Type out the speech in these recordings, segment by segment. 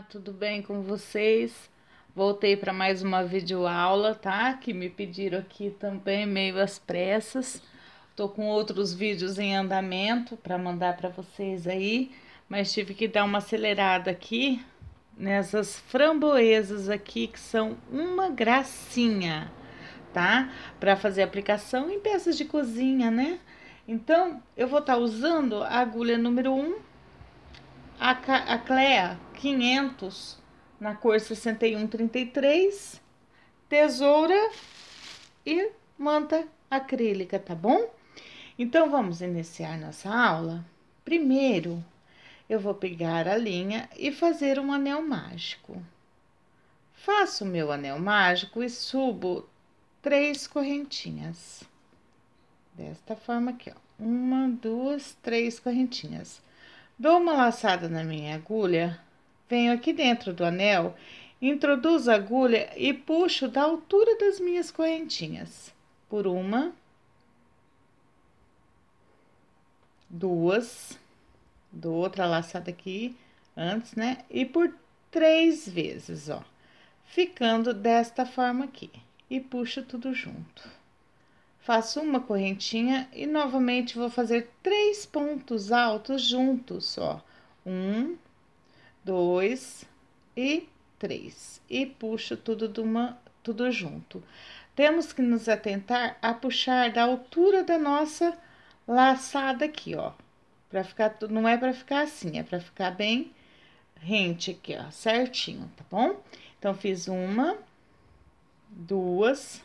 tudo bem com vocês? Voltei para mais uma videoaula, tá? Que me pediram aqui também, meio às pressas. Tô com outros vídeos em andamento para mandar para vocês aí, mas tive que dar uma acelerada aqui nessas framboesas aqui que são uma gracinha, tá? Para fazer aplicação em peças de cozinha, né? Então, eu vou estar usando a agulha número 1, a Clea 500 na cor 6133, tesoura e manta acrílica, tá bom? Então, vamos iniciar nossa aula. Primeiro, eu vou pegar a linha e fazer um anel mágico. Faço o meu anel mágico e subo 3 correntinhas. Desta forma aqui, ó. 1, 2, 3 correntinhas. Dou uma laçada na minha agulha, venho aqui dentro do anel, introduzo a agulha e puxo da altura das minhas correntinhas. Por 1, 2, dou outra laçada aqui antes, né? E por 3 vezes, ó, ficando desta forma aqui. E puxo tudo junto. Faço uma correntinha e novamente vou fazer 3 pontos altos juntos, ó. 1, 2 e 3. E puxo tudo junto. Temos que nos atentar a puxar da altura da nossa laçada aqui, ó. Pra ficar, não é pra ficar assim, é pra ficar bem rente aqui, ó, certinho, tá bom? Então, fiz 1, 2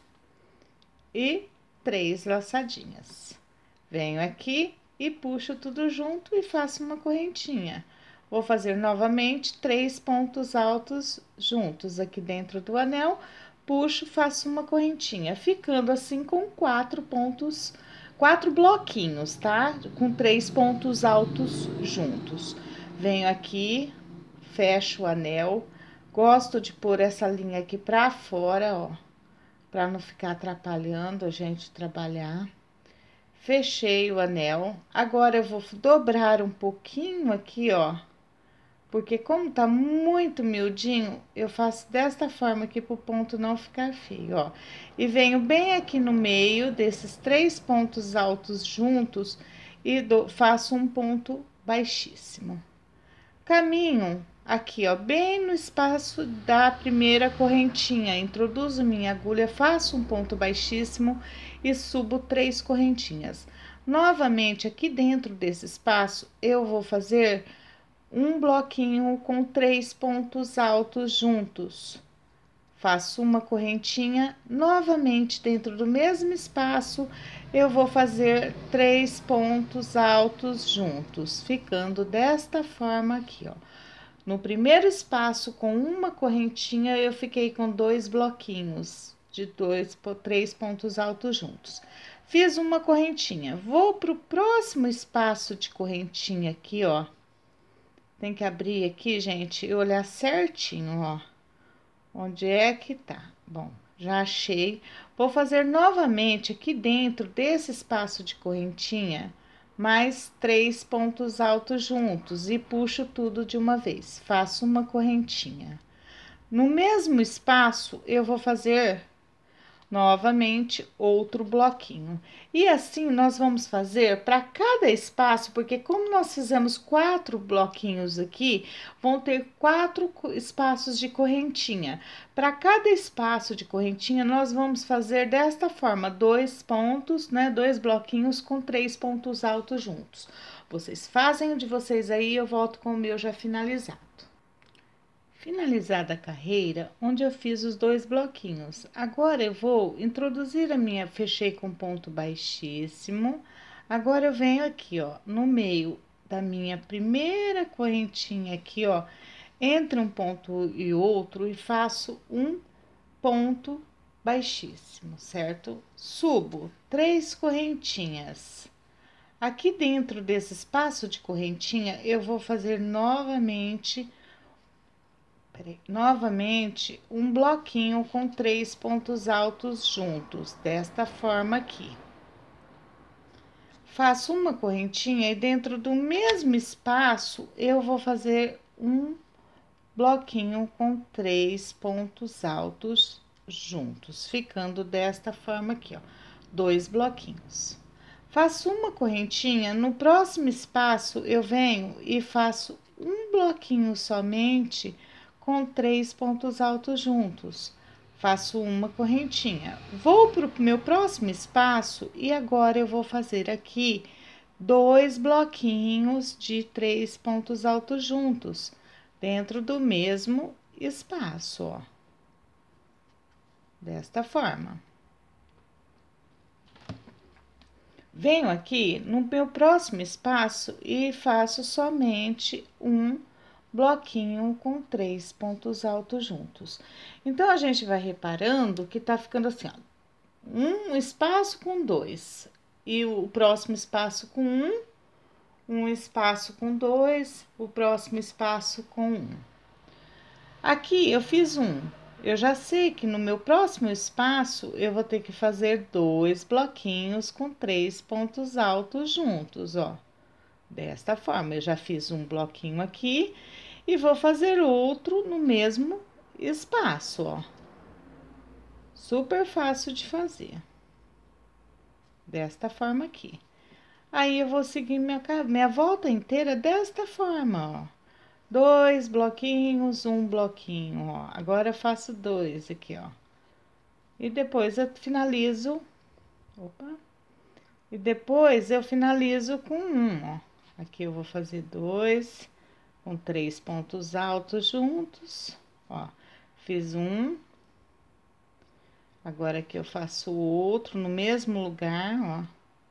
e 3 laçadinhas. Venho aqui e puxo tudo junto e faço uma correntinha. Vou fazer novamente 3 pontos altos juntos aqui dentro do anel, puxo, faço uma correntinha, ficando assim com 4 pontos, 4 bloquinhos, tá? Com 3 pontos altos juntos. Venho aqui, fecho o anel, gosto de pôr essa linha aqui pra fora, ó, para não ficar atrapalhando a gente trabalhar. Fechei o anel. Agora, eu vou dobrar um pouquinho aqui, ó, porque como tá muito miudinho, eu faço desta forma aqui pro ponto não ficar feio, ó. E venho bem aqui no meio desses 3 pontos altos juntos e faço um ponto baixíssimo. Caminho aqui, ó, bem no espaço da primeira correntinha, introduzo minha agulha, faço um ponto baixíssimo e subo 3 correntinhas. Novamente, aqui dentro desse espaço, eu vou fazer um bloquinho com 3 pontos altos juntos. Faço uma correntinha, novamente dentro do mesmo espaço, eu vou fazer 3 pontos altos juntos, ficando desta forma aqui, ó. No primeiro espaço, com uma correntinha, eu fiquei com 2 bloquinhos de 3 pontos altos juntos. Fiz uma correntinha, vou pro próximo espaço de correntinha aqui, ó. Tem que abrir aqui, gente, e olhar certinho, ó. Onde é que tá? Bom, já achei. Vou fazer novamente aqui dentro desse espaço de correntinha, mais 3 pontos altos juntos e puxo tudo de uma vez. Faço uma correntinha. No mesmo espaço, eu vou fazer novamente outro bloquinho. E assim nós vamos fazer para cada espaço, porque como nós fizemos 4 bloquinhos aqui, vão ter 4 espaços de correntinha. Para cada espaço de correntinha, nós vamos fazer desta forma, 2 pontos, né? 2 bloquinhos com 3 pontos altos juntos. Vocês fazem o de vocês aí, eu volto com o meu já finalizado. Finalizada a carreira, onde eu fiz os 2 bloquinhos. Agora, eu vou introduzir a minha, fechei com ponto baixíssimo. Agora, eu venho aqui, ó, no meio da minha primeira correntinha aqui, ó, entre um ponto e outro e faço um ponto baixíssimo, certo? Subo 3 correntinhas. Aqui dentro desse espaço de correntinha, eu vou fazer novamente um bloquinho com 3 pontos altos juntos, desta forma aqui. Faço uma correntinha e dentro do mesmo espaço eu vou fazer um bloquinho com 3 pontos altos juntos, ficando desta forma aqui, ó, 2 bloquinhos. Faço uma correntinha, no próximo espaço eu venho e faço um bloquinho somente com 3 pontos altos juntos. Faço uma correntinha. Vou para o meu próximo espaço e agora eu vou fazer aqui 2 bloquinhos de 3 pontos altos juntos, dentro do mesmo espaço, ó. Desta forma. Venho aqui no meu próximo espaço e faço somente um bloquinho com 3 pontos altos juntos. Então, a gente vai reparando que tá ficando assim, ó, um espaço com 2, e o próximo espaço com um espaço com 2, o próximo espaço com 1. Aqui eu fiz eu já sei que no meu próximo espaço eu vou ter que fazer 2 bloquinhos com 3 pontos altos juntos, ó. Desta forma, eu já fiz um bloquinho aqui e vou fazer outro no mesmo espaço, ó. Super fácil de fazer. Desta forma aqui. Aí, eu vou seguir minha volta inteira desta forma, ó. 2 bloquinhos, um bloquinho, ó. Agora eu faço 2 aqui, ó. E depois eu finalizo. Opa! E depois eu finalizo com ó. Aqui eu vou fazer 2 com 3 pontos altos juntos, ó. Fiz Agora aqui eu faço outro no mesmo lugar, ó.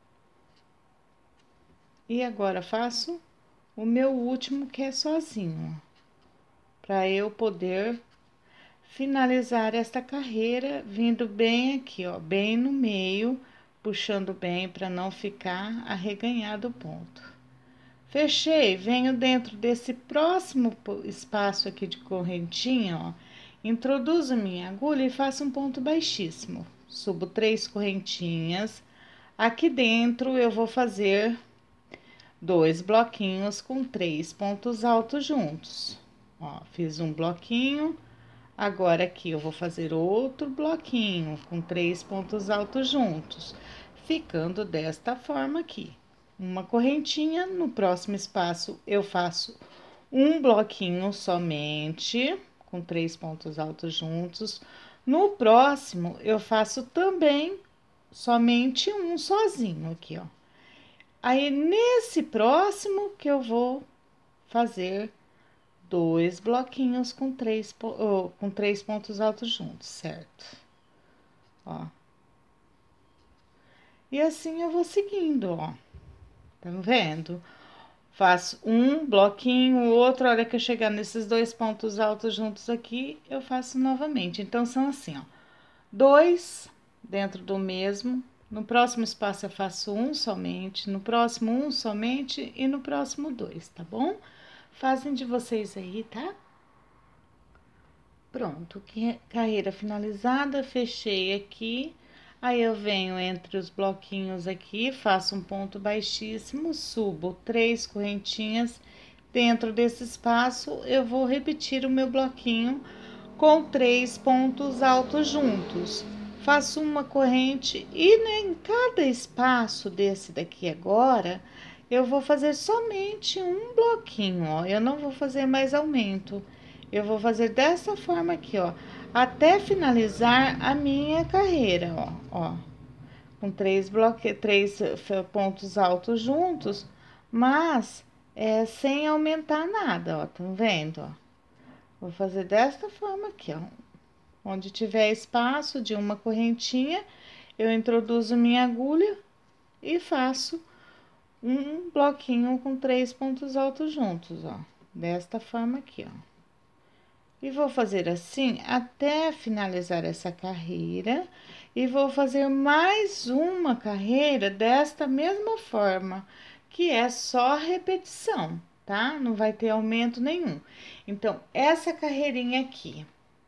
E agora faço o meu último, que é sozinho, ó, para eu poder finalizar esta carreira vindo bem aqui, ó, bem no meio, puxando bem para não ficar arreganhado o ponto. Fechei, venho dentro desse próximo espaço aqui de correntinha, ó, introduzo minha agulha e faço um ponto baixíssimo. Subo 3 correntinhas. Aqui dentro eu vou fazer 2 bloquinhos com 3 pontos altos juntos. Ó, fiz um bloquinho. Agora, aqui eu vou fazer outro bloquinho com 3 pontos altos juntos, ficando desta forma aqui. Uma correntinha, no próximo espaço eu faço um bloquinho somente, com 3 pontos altos juntos. No próximo, eu faço também somente um sozinho aqui, ó. Aí, nesse próximo que eu vou fazer 2 bloquinhos com 3 pontos altos juntos, certo? Ó. E assim eu vou seguindo, ó. Tá vendo? Faço um bloquinho, outro, a hora que eu chegar nesses 2 pontos altos juntos aqui, eu faço novamente. Então, são assim, ó. 2 dentro do mesmo. No próximo espaço eu faço um somente, no próximo um somente e no próximo 2, tá bom? Fazem de vocês aí, tá? Pronto, carreira finalizada, fechei aqui. Aí, eu venho entre os bloquinhos aqui, faço um ponto baixíssimo, subo 3 correntinhas. Dentro desse espaço, eu vou repetir o meu bloquinho com 3 pontos altos juntos. Faço uma corrente e em cada espaço desse daqui agora, eu vou fazer somente um bloquinho, ó. Eu não vou fazer mais aumento. Eu vou fazer dessa forma aqui, ó, até finalizar a minha carreira, ó. Com 3 pontos altos juntos, mas sem aumentar nada, ó, tá vendo, ó? Vou fazer desta forma aqui, ó. Onde tiver espaço de uma correntinha, eu introduzo minha agulha e faço um bloquinho com 3 pontos altos juntos, ó. Desta forma aqui, ó. E vou fazer assim até finalizar essa carreira. E vou fazer mais uma carreira desta mesma forma, que é só repetição, tá? Não vai ter aumento nenhum. Então, essa carreirinha aqui,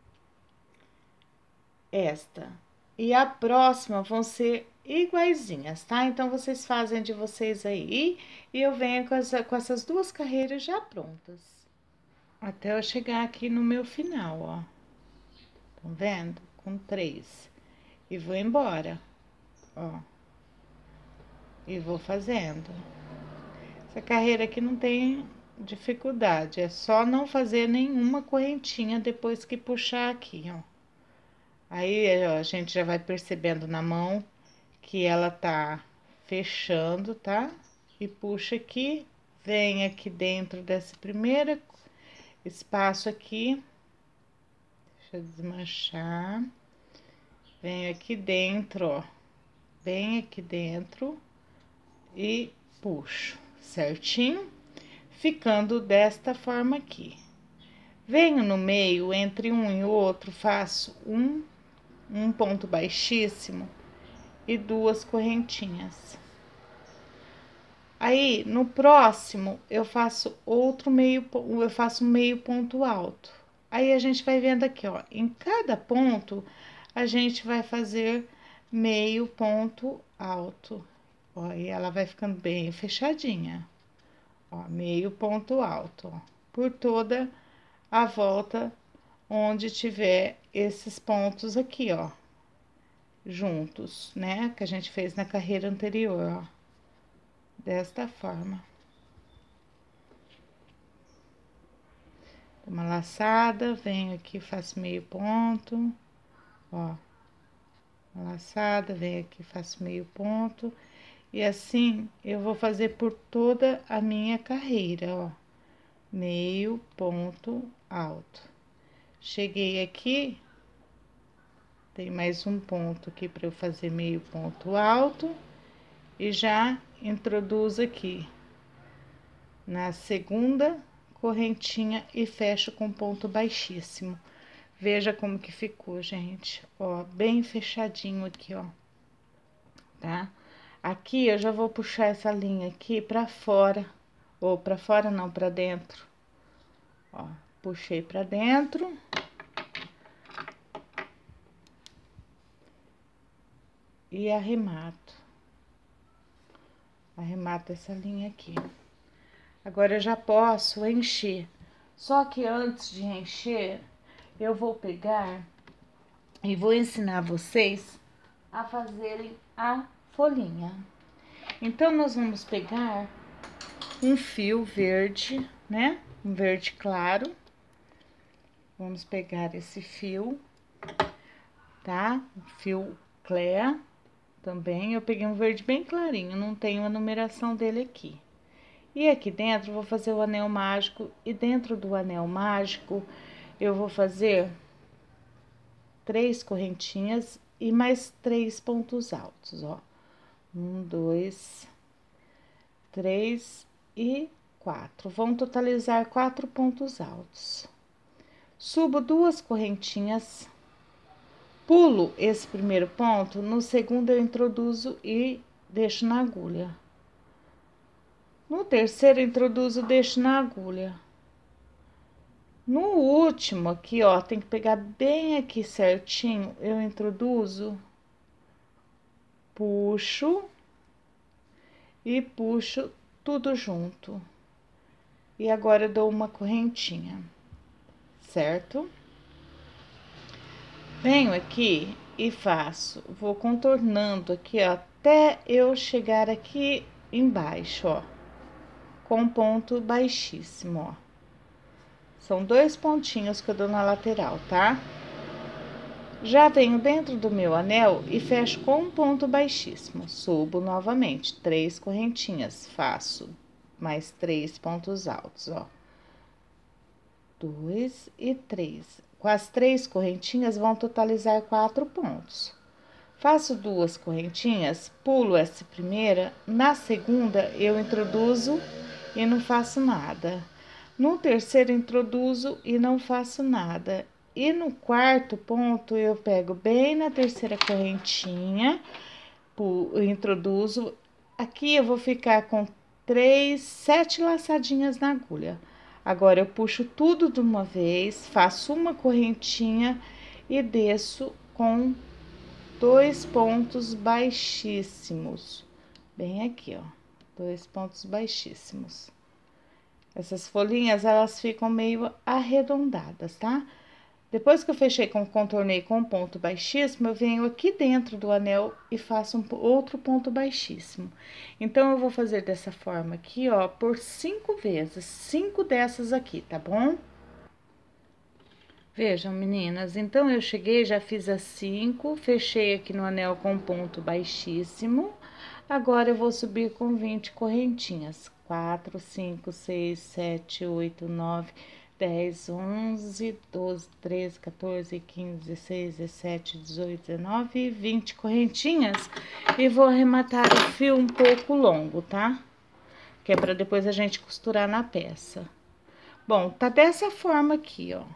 esta e a próxima vão ser iguaizinhas, tá? Então, vocês fazem de vocês aí e eu venho com essas 2 carreiras já prontas. até eu chegar aqui no meu final, ó. Estão vendo? Com 3. E vou embora, ó. E vou fazendo. Essa carreira aqui não tem dificuldade, é só não fazer nenhuma correntinha depois que puxar aqui, ó. Aí, ó, a gente já vai percebendo na mão que ela tá fechando, tá? E puxa aqui, vem aqui dentro desse primeiro espaço aqui. Deixa eu desmanchar. Venho aqui dentro, ó. Bem aqui dentro e puxo certinho, ficando desta forma aqui. Venho no meio, entre um e o outro, faço um ponto baixíssimo e 2 correntinhas. Aí, no próximo, eu faço um meio ponto alto. Aí, a gente vai vendo aqui, ó, em cada ponto, a gente vai fazer meio ponto alto. Ó, e ela vai ficando bem fechadinha. Ó, meio ponto alto, ó, por toda a volta onde tiver esses pontos aqui, ó, juntos, né? Que a gente fez na carreira anterior, ó. Desta forma. Uma laçada, venho aqui, faço meio ponto, ó. Uma laçada, venho aqui, faço meio ponto. E assim, eu vou fazer por toda a minha carreira, ó. Meio ponto alto. Cheguei aqui, tem mais um ponto aqui para eu fazer meio ponto alto. E já introduzo aqui na segunda correntinha e fecho com ponto baixíssimo. Veja como que ficou, gente, ó, bem fechadinho aqui, ó, tá? Aqui eu já vou puxar essa linha aqui pra fora, ou pra fora não, pra dentro, ó, puxei pra dentro. E arremato essa linha aqui. Agora, eu já posso encher. Só que antes de encher, eu vou pegar e vou ensinar vocês a fazerem a folhinha. Então, nós vamos pegar um fio verde, né? Um verde claro. Vamos pegar esse fio, tá? Um fio clear também. Eu peguei um verde bem clarinho, não tenho a numeração dele aqui. E aqui dentro, vou fazer o anel mágico, e dentro do anel mágico, eu vou fazer 3 correntinhas e mais 3 pontos altos, ó. 1, 2, 3 e 4. Vão totalizar 4 pontos altos. Subo 2 correntinhas, pulo esse primeiro ponto, no segundo eu introduzo e deixo na agulha. No terceiro, introduzo, deixo na agulha. No último aqui, ó, tem que pegar bem aqui certinho, eu introduzo, puxo e puxo tudo junto. E agora, eu dou uma correntinha, certo? Venho aqui e faço, vou contornando aqui, ó, até eu chegar aqui embaixo, ó, com ponto baixíssimo, ó. São 2 pontinhos que eu dou na lateral, tá? Já venho dentro do meu anel e fecho com um ponto baixíssimo. Subo novamente, 3 correntinhas, faço mais 3 pontos altos, ó. 2 e 3. Com as 3 correntinhas, vão totalizar 4 pontos. Faço 2 correntinhas, pulo essa primeira, na segunda eu introduzo e não faço nada. No terceiro, introduzo e não faço nada. E no quarto ponto, eu pego bem na terceira correntinha, introduzo. Aqui eu vou ficar com 7 laçadinhas na agulha. Agora, eu puxo tudo de uma vez, faço uma correntinha e desço com 2 pontos baixíssimos. Bem aqui, ó, 2 pontos baixíssimos. Essas folhinhas, elas ficam meio arredondadas, tá? Depois que eu fechei contornei com um ponto baixíssimo, eu venho aqui dentro do anel e faço outro ponto baixíssimo. Então, eu vou fazer dessa forma aqui, ó, por 5 vezes, 5 dessas aqui, tá bom? Vejam, meninas, então eu cheguei, já fiz as 5, fechei aqui no anel com ponto baixíssimo. Agora, eu vou subir com 20 correntinhas. 4, 5, 6, 7, 8, 9, 10, 11, 12, 13, 14, 15, 16, 17, 18, 19 e 20 correntinhas. E vou arrematar o fio um pouco longo, tá? Que é pra depois a gente costurar na peça. Bom, tá dessa forma aqui, ó.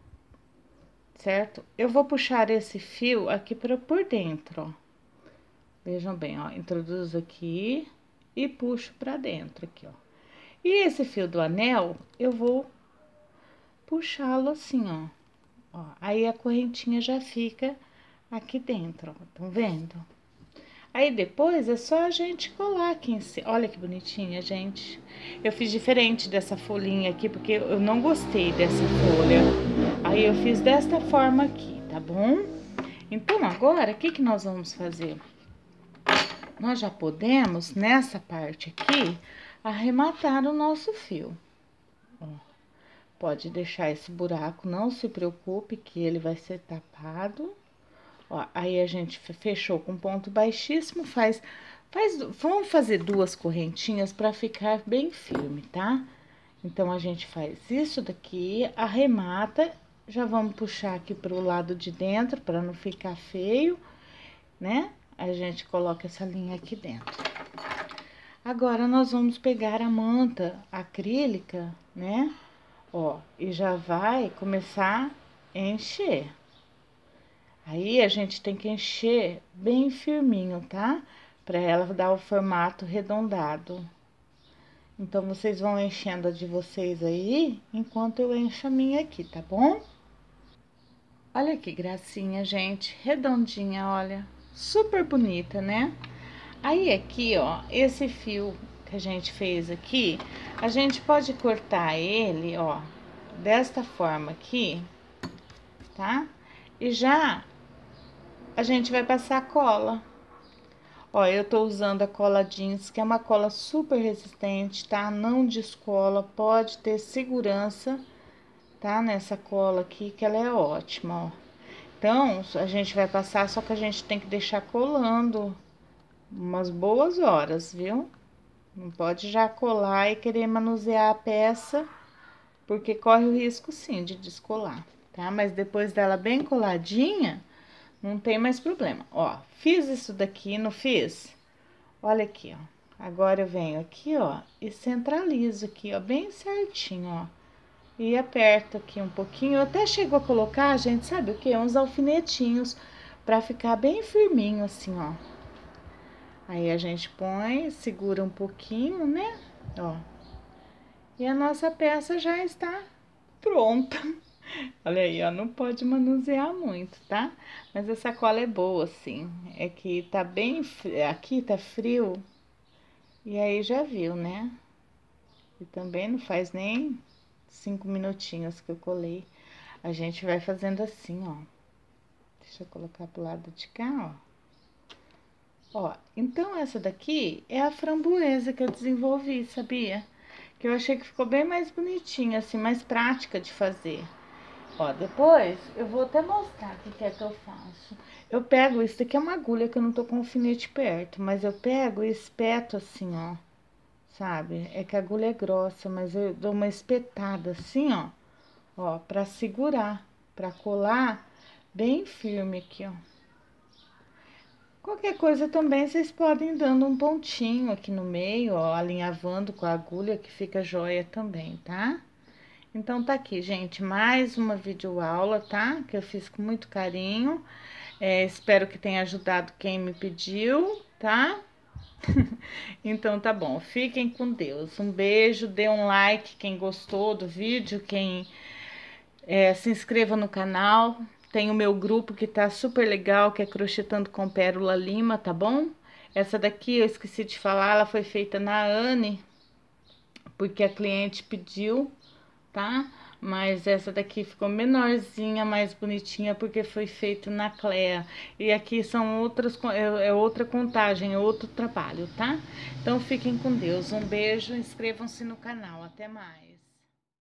Certo? Eu vou puxar esse fio aqui por dentro, ó. Vejam bem, ó, introduzo aqui e puxo pra dentro aqui, ó. E esse fio do anel, eu vou puxá-lo assim, ó. Ó, aí a correntinha já fica aqui dentro, ó, tão vendo? Aí depois é só a gente colar aqui em cima. Olha que bonitinha, gente. Eu fiz diferente dessa folhinha aqui, porque eu não gostei dessa folha. Aí eu fiz desta forma aqui, tá bom? Então, agora, o que que nós vamos fazer? Nós já podemos, nessa parte aqui, arrematar o nosso fio. Ó, pode deixar esse buraco, não se preocupe que ele vai ser tapado. Ó, aí a gente fechou com ponto baixíssimo, vamos fazer 2 correntinhas para ficar bem firme, tá? Então, a gente faz isso daqui, arremata, já vamos puxar aqui pro lado de dentro, para não ficar feio, né? A gente coloca essa linha aqui dentro. Agora, nós vamos pegar a manta acrílica, né? Ó, e já vai começar a encher. Aí, a gente tem que encher bem firminho, tá? Pra ela dar o formato arredondado. Então, vocês vão enchendo a de vocês aí, enquanto eu encho a minha aqui, tá bom? Olha que gracinha, gente, redondinha, olha, super bonita, né? Aí, aqui, ó, esse fio que a gente fez aqui, a gente pode cortar ele, ó, desta forma aqui, tá? E já a gente vai passar cola. Ó, eu tô usando a cola jeans, que é uma cola super resistente, tá? Não descola, pode ter segurança, tá? Nessa cola aqui, que ela é ótima, ó. Então, a gente vai passar, só que a gente tem que deixar colando umas boas horas, viu? Não pode já colar e querer manusear a peça, porque corre o risco, sim, de descolar, tá? Mas depois dela bem coladinha, não tem mais problema. Ó, fiz isso daqui, não fiz? Olha aqui, ó. Agora eu venho aqui, ó, e centralizo aqui, ó, bem certinho, ó. E aperto aqui um pouquinho. Eu até chego a colocar, gente, sabe o quê? Uns alfinetinhos pra ficar bem firminho assim, ó. Aí a gente põe, segura um pouquinho, né? Ó. E a nossa peça já está pronta. Olha aí, ó, não pode manusear muito, tá? Mas essa cola é boa, assim. É que tá bem, aqui tá frio. E aí já viu, né? E também não faz nem 5 minutinhos que eu colei. A gente vai fazendo assim, ó. Deixa eu colocar pro lado de cá, ó. Ó, então essa daqui é a framboesa que eu desenvolvi, sabia? Que eu achei que ficou bem mais bonitinha, assim, mais prática de fazer. Ó, depois eu vou até mostrar o que é que eu faço. Eu pego, isso daqui é uma agulha que eu não tô com o alfinete perto, mas eu pego e espeto assim, ó. Sabe? É que a agulha é grossa, mas eu dou uma espetada assim, ó, pra segurar, pra colar bem firme aqui, ó. Qualquer coisa também vocês podem ir dando um pontinho aqui no meio, ó, alinhavando com a agulha que fica joia também, tá? Então, tá aqui, gente, mais uma videoaula, tá? Que eu fiz com muito carinho. Espero que tenha ajudado quem me pediu, tá? Então, tá bom. Fiquem com Deus. Um beijo, dê um like quem gostou do vídeo, quem se inscreva no canal. Tem o meu grupo que tá super legal, que é Crochetando com Pérola Lima, tá bom? Essa daqui eu esqueci de falar, ela foi feita na Anne, porque a cliente pediu, tá? Mas essa daqui ficou menorzinha, mais bonitinha, porque foi feito na Clea. E aqui são outras, é outra contagem, é outro trabalho, tá? Então fiquem com Deus. Um beijo, inscrevam-se no canal. Até mais.